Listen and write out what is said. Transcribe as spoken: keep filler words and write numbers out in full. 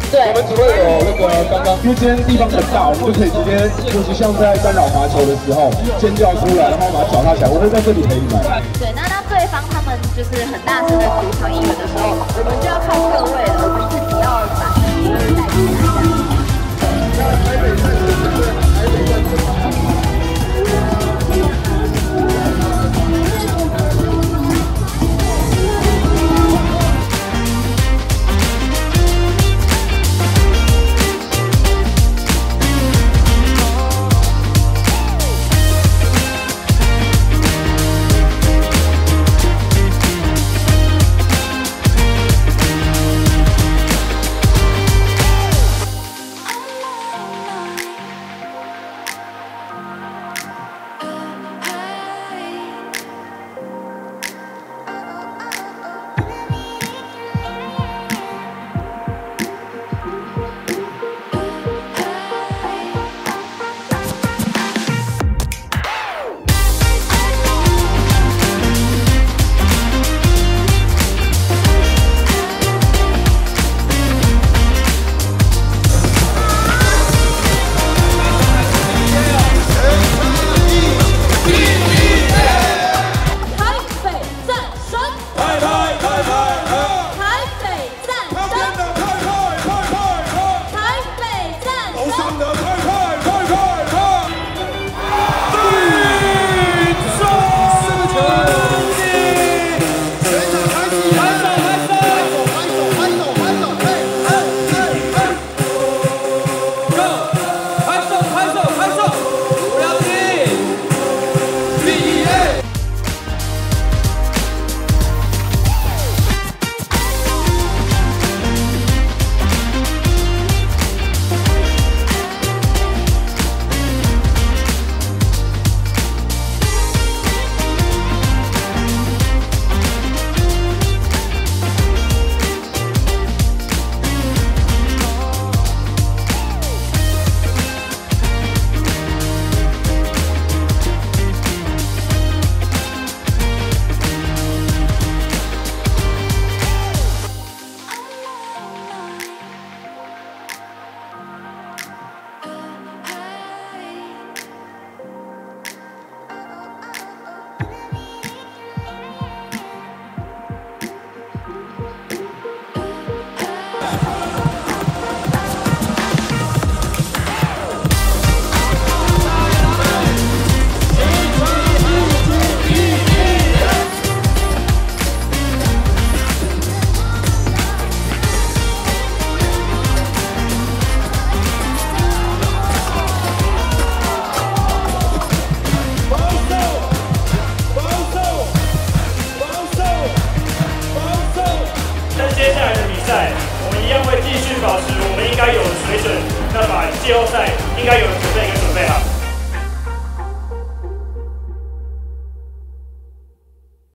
对， 我们除了有那个刚刚，因为今天地方很大，我们就可以直接就是像在干扰罚球的时候尖叫出来，然后把脚踏起来，我会在这里陪你们。 对，那当对方他们就是很大声的鼓掌应援的时候，我们就要靠各位了，我们自己要把自己带起来这样。台北站是台北站是。 我们一样会继续保持我们应该有的水准，那把季后赛应该有的准备给准备好。